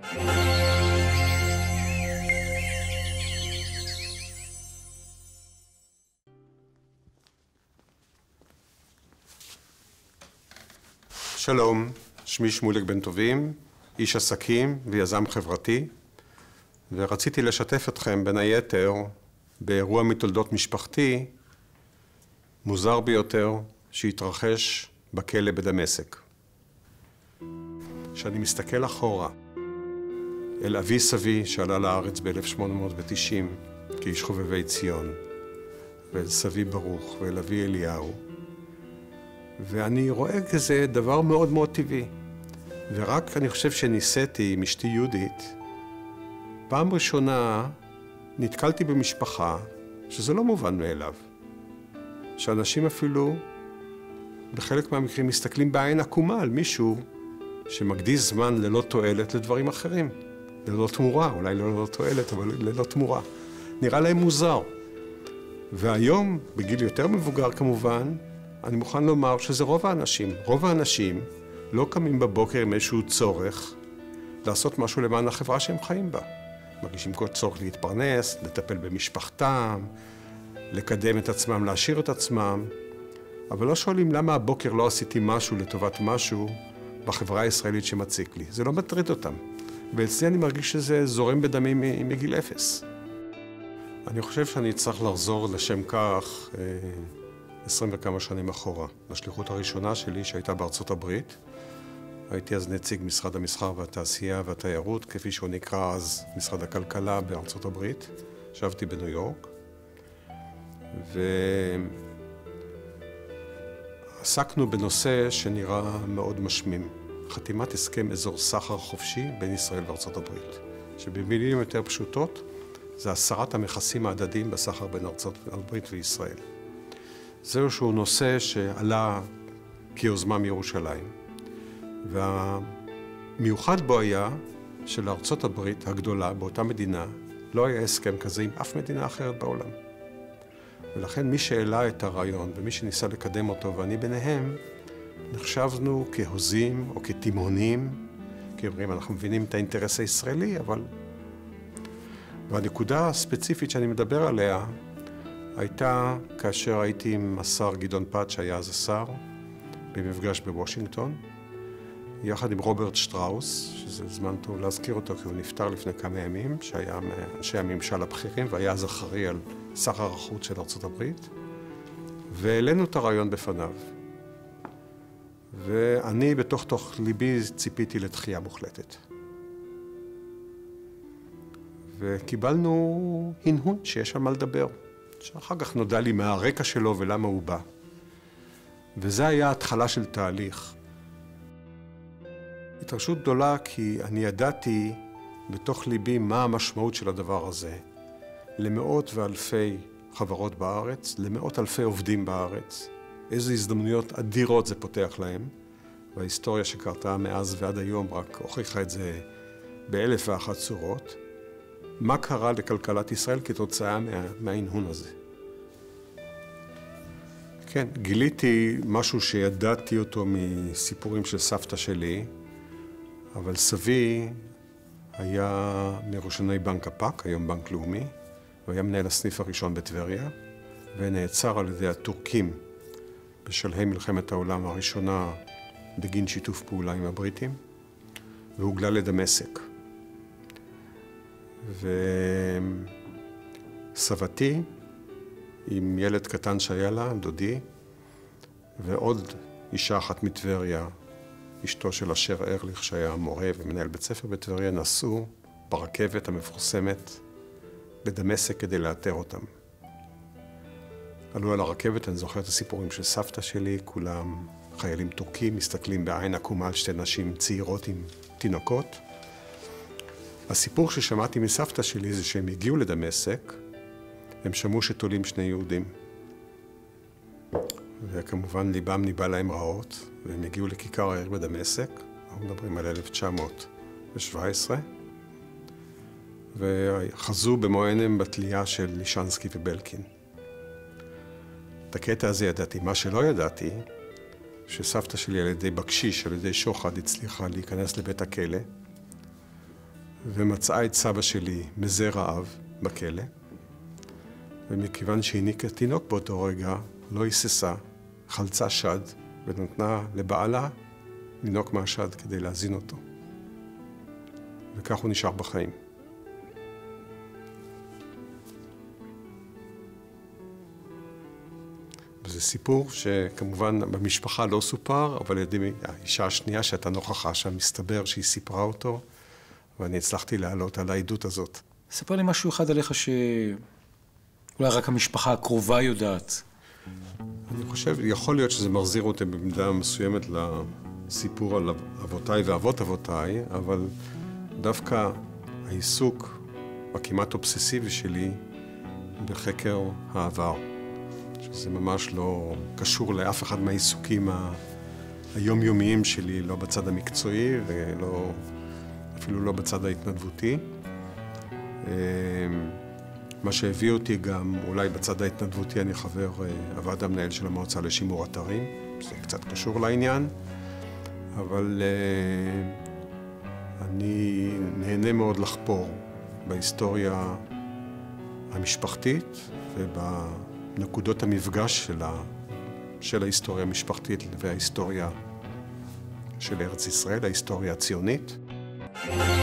שלום, שמי שמוליק בן טובים, איש עסקים ויזם חברתי, ורציתי לשתף אתכם בין היתר באירוע מתולדות משפחתי מוזר ביותר שהתרחש בכלא בדמשק. כשאני מסתכל אחורה אל אבי סבי שעלה לארץ ב-1890 כאיש חובבי ציון, ואל סבי ברוך ואל אבי אליהו, ואני רואה כזה דבר מאוד מאוד טבעי. ורק אני חושב שניסיתי עם אשתי יהודית, פעם ראשונה נתקלתי במשפחה שזה לא מובן מאליו. שאנשים אפילו בחלק מהמקרים מסתכלים בעין עקומה על מישהו שמקדיש זמן ללא תועלת לדברים אחרים. ללא תמורה, אולי לא ללא תועלת, אבל ללא תמורה. נראה להם מוזר. והיום, בגיל יותר מבוגר כמובן, אני מוכן לומר שזה רוב האנשים. רוב האנשים לא קמים בבוקר עם איזשהו צורך לעשות משהו למען החברה שהם חיים בה. מרגישים כל צורך להתפרנס, לטפל במשפחתם, לקדם את עצמם, להשאיר את עצמם, אבל לא שואלים למה הבוקר לא עשיתי משהו לטובת משהו בחברה הישראלית שמציק לי. זה לא מטריד אותם. ואצלי אני מרגיש שזה זורם בדמי מגיל אפס. אני חושב שאני צריך לחזור לשם כך 20 וכמה שנים אחורה, לשליחות הראשונה שלי שהייתה בארצות הברית. הייתי אז נציג משרד המסחר והתעשייה והתיירות, כפי שהוא נקרא אז משרד הכלכלה בארצות הברית. ישבתי בניו יורק, ועסקנו בנושא שנראה מאוד משמים. חתימת הסכם אזור סחר חופשי בין ישראל וארצות הברית, שבמילים יותר פשוטות זה הסרת המכסים ההדדיים בסחר בין ארצות הברית וישראל. זהו שהוא נושא שעלה כיוזמה מירושלים, והמיוחד בו היה שלארצות הברית הגדולה באותה מדינה לא היה הסכם כזה עם אף מדינה אחרת בעולם. ולכן מי שהעלה את הרעיון ומי שניסה לקדם אותו, ואני ביניהם, נחשבנו כהוזים או כתימהונים, כי אומרים אנחנו מבינים את האינטרס הישראלי, אבל... והנקודה הספציפית שאני מדבר עליה הייתה כאשר הייתי עם השר גדעון פת, שהיה אז השר, במפגש בוושינגטון, יחד עם רוברט שטראוס, שזה זמן טוב להזכיר אותו כי הוא נפטר לפני כמה ימים, שהיה מאנשי הממשל הבכירים והיה אז אחראי על סחר החוץ של ארצות הברית, והעלינו את הרעיון בפניו. ואני בתוך ליבי ציפיתי לתחייה מוחלטת. וקיבלנו הנהון שיש על מה לדבר, שאחר כך נודע לי מהרקע שלו ולמה הוא בא. וזה היה התחלה של תהליך. התרגשות גדולה כי אני ידעתי בתוך ליבי מה המשמעות של הדבר הזה למאות ואלפי חברות בארץ, למאות אלפי עובדים בארץ. איזה הזדמנויות אדירות זה פותח להם, וההיסטוריה שקרתה מאז ועד היום רק הוכיחה את זה באלף ואחת צורות. מה קרה לכלכלת ישראל כתוצאה מההנהון הזה? כן, גיליתי משהו שידעתי אותו מסיפורים של סבתא שלי, אבל סבי היה מראשוני בנק הפק, היום בנק לאומי, הוא היה מנהל הסניף הראשון בטבריה, ונעצר על ידי הטורקים בשלהי מלחמת העולם הראשונה בגין שיתוף פעולה עם הבריטים, והוגלה לדמשק. וסבתי, עם ילד קטן שהיה לה, דודי, ועוד אישה אחת מטבריה, אשתו של אשר ארליך, שהיה מורה ומנהל בית ספר בטבריה, נסעו ברכבת המפורסמת לדמשק כדי לאתר אותם. עלו על הרכבת, אני זוכר את הסיפורים של סבתא שלי, כולם חיילים טורקים, מסתכלים בעין עקומה על שתי נשים צעירות עם תינוקות. הסיפור ששמעתי מסבתא שלי זה שהם הגיעו לדמשק, הם שמעו שתולים שני יהודים. וכמובן ליבם ניבא להם רעות, והם הגיעו לכיכר העיר בדמשק, אנחנו מדברים על 1917, וחזו במו עיניהם בתלייה של לישנסקי ובלקין. את הקטע הזה ידעתי. מה שלא ידעתי, שסבתא שלי על ידי בקשיש, על ידי שוחד, הצליחה להיכנס לבית הכלא, ומצאה את סבא שלי מזה רעב בכלא, ומכיוון שהיניקה תינוק באותו רגע, לא היססה, חלצה שד, ונתנה לבעלה לינוק מהשד כדי להזין אותו. וכך הוא נשאר בחיים. וזה סיפור שכמובן במשפחה לא סופר, אבל ידי האישה השנייה שהייתה נוכחה שם, מסתבר שהיא סיפרה אותו, ואני הצלחתי לעלות על העדות הזאת. ספר לי משהו אחד עליך שאולי רק המשפחה הקרובה יודעת. אני חושב, יכול להיות שזה מחזיר אותי במידה מסוימת לסיפור על אבותיי ואבות אבותיי, אבל דווקא העיסוק הכמעט אובססיבי שלי בחקר העבר, שזה ממש לא קשור לאף אחד מהעיסוקים היומיומיים שלי, לא בצד המקצועי ואפילו לא בצד ההתנדבותי. מה שהביא אותי גם, אולי בצד ההתנדבותי, אני חבר הוועד המנהל של המועצה לשימור אתרים, זה קצת קשור לעניין, אבל אני נהנה מאוד לחפור בהיסטוריה המשפחתית ובנקודות המפגש של ההיסטוריה המשפחתית וההיסטוריה של ארץ ישראל, ההיסטוריה הציונית.